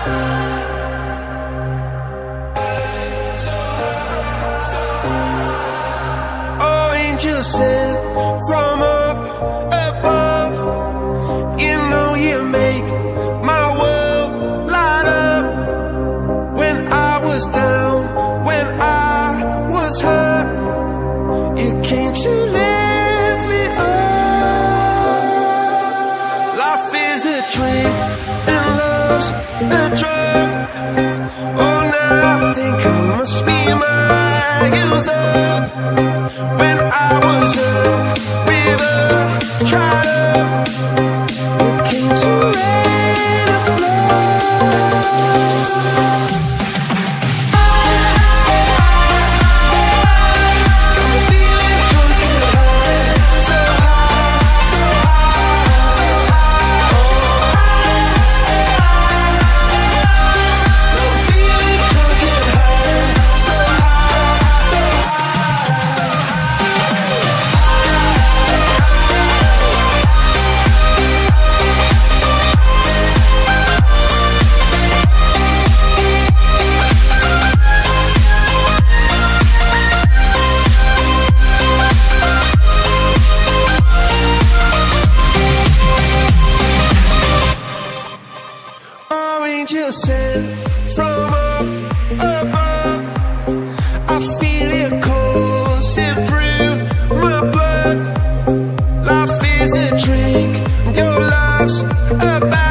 Oh, angel sent from up above. You know you make my world light up. When I was down, when I was hurt, you came to lift me up. Life is a drink and love's a drug. Oh, now I think I must be my user. When I was young, with a tried up, it came to rain and flood. I'm feeling drunk and high, so high, so high. I'm feeling drunk and high, so high, so angel sent from up above. I feel it coursing through my blood. Life is a drink, your love's a bad.